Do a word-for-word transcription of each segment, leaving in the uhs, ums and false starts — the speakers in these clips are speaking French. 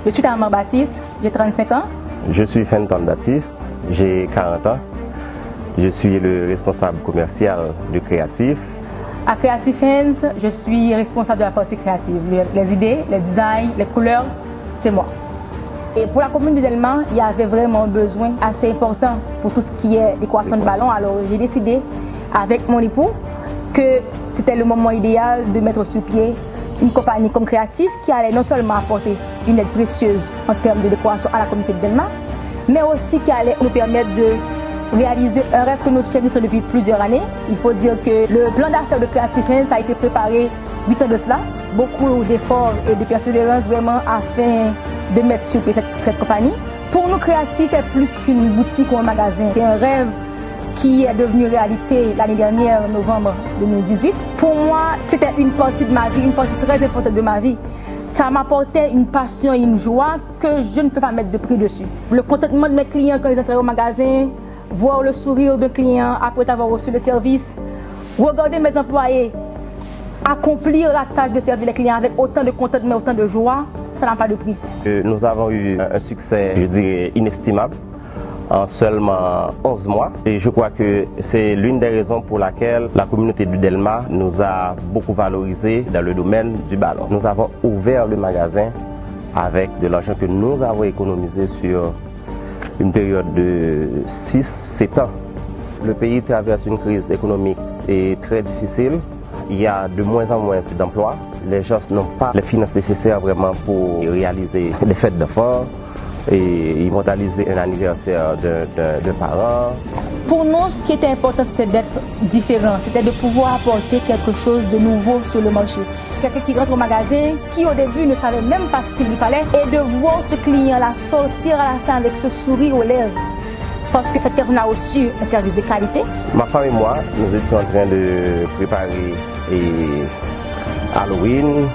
Je suis Tamar Baptiste, j'ai trente-cinq ans. Je suis Fenton Baptiste, j'ai quarante ans. Je suis le responsable commercial de Créatif. À Creative Hands, je suis responsable de la partie créative. Les idées, les designs, les couleurs, c'est moi. Et pour la commune de Delma, il y avait vraiment un besoin assez important pour tout ce qui est décoration de ballons. Alors j'ai décidé avec mon époux que c'était le moment idéal de mettre sur pied une compagnie comme Créatif qui allait non seulement apporter une aide précieuse en termes de décoration à la communauté de Delma, mais aussi qui allait nous permettre de réaliser un rêve que nous chérissons depuis plusieurs années. Il faut dire que le plan d'affaires de Creative Hands a été préparé huit ans de cela. Beaucoup d'efforts et de persévérance vraiment afin de mettre sur pied cette, cette compagnie. Pour nous, Créatif est plus qu'une boutique ou un magasin. C'est un rêve qui est devenu réalité l'année dernière, en novembre deux mille dix-huit. Pour moi, c'était une partie de ma vie, une partie très importante de ma vie. Ça m'apportait une passion et une joie que je ne peux pas mettre de prix dessus. Le contentement de mes clients quand ils entrent au magasin, voir le sourire d'un client après avoir reçu le service, regarder mes employés accomplir la tâche de servir les clients avec autant de contentement, autant de joie, ça n'a pas de prix. Nous avons eu un succès, je dirais, inestimable en seulement onze mois. Et je crois que c'est l'une des raisons pour laquelle la communauté du Delma nous a beaucoup valorisé dans le domaine du ballon. Nous avons ouvert le magasin avec de l'argent que nous avons économisé sur une période de six sept ans. Le pays traverse une crise économique et très difficile. Il y a de moins en moins d'emplois. Les gens n'ont pas les finances nécessaires vraiment pour réaliser des fêtes d'enfants et immortaliser un anniversaire de, de, de parents. Pour nous, ce qui était important, c'était d'être différent, c'était de pouvoir apporter quelque chose de nouveau sur le marché. Quelqu'un qui rentre au magasin, qui au début ne savait même pas ce qu'il lui fallait, et de voir ce client-là sortir à la fin avec ce sourire aux lèvres, parce que cette personne a reçu un service de qualité. Ma femme et moi, nous étions en train de préparer et Halloween,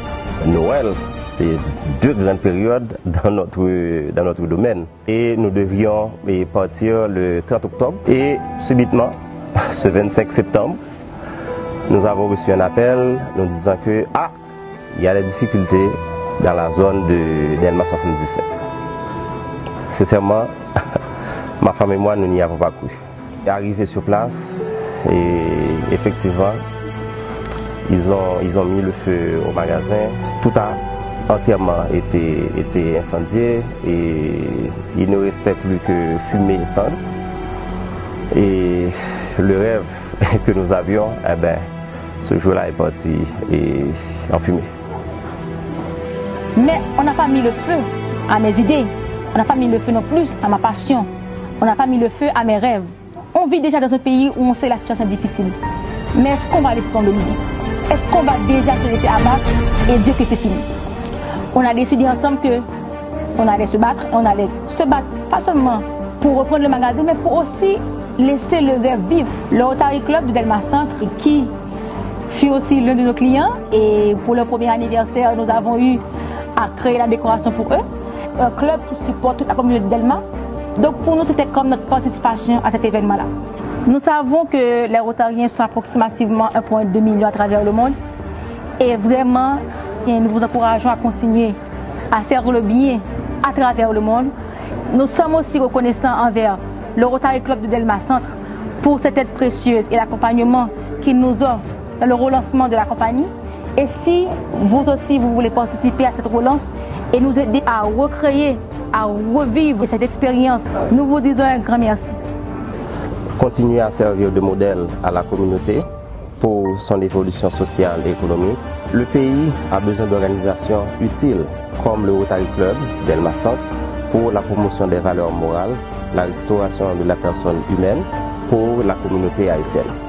Noël. C'est deux grandes périodes dans notre, dans notre domaine. Et nous devions partir le trente octobre. Et subitement, ce vingt-cinq septembre, nous avons reçu un appel nous disant que ah, il y a des difficultés dans la zone de Delma soixante-dix-sept. Sincèrement, ma femme et moi, nous n'y avons pas cru. Arrivé sur place, et effectivement, ils ont, ils ont mis le feu au magasin. Tout a entièrement été, été incendié et il ne restait plus que fumée et cendre. Et le rêve que nous avions, eh ben, ce jour-là est parti et en fumée. Mais on n'a pas mis le feu à mes idées, on n'a pas mis le feu non plus à ma passion, on n'a pas mis le feu à mes rêves. On vit déjà dans un pays où on sait la situation est difficile. Mais est-ce qu'on va laisser tomber l'idée? Est-ce qu'on va déjà se laisser abattre et dire que c'est fini? On a décidé ensemble qu'on allait se battre, et on allait se battre pas seulement pour reprendre le magasin, mais pour aussi laisser le rêve vivre. Le Rotary Club de Delma Centre, qui fut aussi l'un de nos clients, et pour leur premier anniversaire, nous avons eu à créer la décoration pour eux. Un club qui supporte toute la communauté de Delma. Donc pour nous, c'était comme notre participation à cet événement-là. Nous savons que les Rotariens sont approximativement un virgule deux million à travers le monde. Et vraiment, nous vous encourageons à continuer à faire le bien à travers le monde. Nous sommes aussi reconnaissants envers le Rotary Club de Delma Centre pour cette aide précieuse et l'accompagnement qu'il nous offre dans le relancement de la compagnie. Et si vous aussi, vous voulez participer à cette relance et nous aider à recréer, à revivre cette expérience, nous vous disons un grand merci. Continuer à servir de modèle à la communauté pour son évolution sociale et économique. Le pays a besoin d'organisations utiles comme le Rotary Club Delma Centre pour la promotion des valeurs morales, la restauration de la personne humaine pour la communauté haïtienne.